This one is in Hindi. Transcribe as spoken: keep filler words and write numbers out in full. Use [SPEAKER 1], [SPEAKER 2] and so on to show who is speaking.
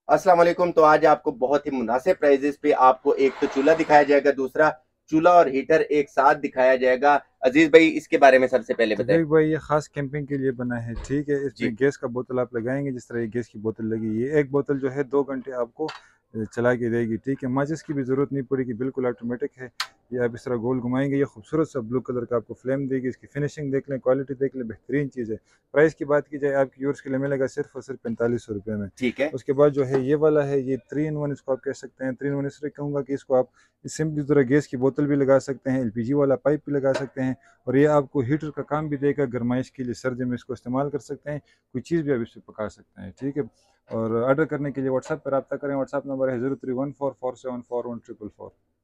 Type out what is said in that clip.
[SPEAKER 1] अस्सलाम वालेकुम। तो आज आपको बहुत ही मुनासिब प्राइजेस पे आपको एक तो चूल्हा दिखाया जाएगा, दूसरा चूल्हा और हीटर एक साथ दिखाया जाएगा। अजीज भाई, इसके बारे में सबसे पहले बताएं।
[SPEAKER 2] तौफीक भाई, ये खास कैंपिंग के लिए बना है। ठीक है,
[SPEAKER 1] जी।
[SPEAKER 2] इसमें गैस का बोतल आप लगाएंगे, जिस तरह ये गैस की बोतल लगी, ये एक बोतल जो है दो घंटे आपको अ, चला के देगी। ठीक है, माचिस की भी ज़रूरत नहीं पड़ेगी, बिल्कुल ऑटोमेटिक है। ये आप इस तरह गोल घुमाएंगे, ये खूबसूरत सा ब्लू कलर का आपको फ्लेम देगी। इसकी फिनिशिंग देख लें, क्वालिटी देख लें, बेहतरीन चीज़ है। प्राइस की बात की जाए, आपकी यूर्स के लिए मिलेगा सिर्फ और सिर्फ पैंतालीस सौ रुपये में।
[SPEAKER 1] ठीक है।
[SPEAKER 2] उसके बाद जो है ये वाला है, ये थ्री इन वन इसको आप कह सकते हैं। थ्री इन वन इसलिए कहूँगा कि इसको आप सिंपली तरह गैस की बोतल भी लगा सकते हैं, एलपीजी वाला पाइप भी लगा सकते हैं, और ये आपको हीटर का काम भी देगा। गर्माइश के लिए सर्दी में इसको इस्तेमाल कर सकते हैं, कोई चीज़ भी आप इससे पका सकते हैं। ठीक है, और ऑर्डर करने के लिए व्हाट्सएप पर रब्ता करें। व्हाट्सएप नंबर है zero three one four four seven four one triple four.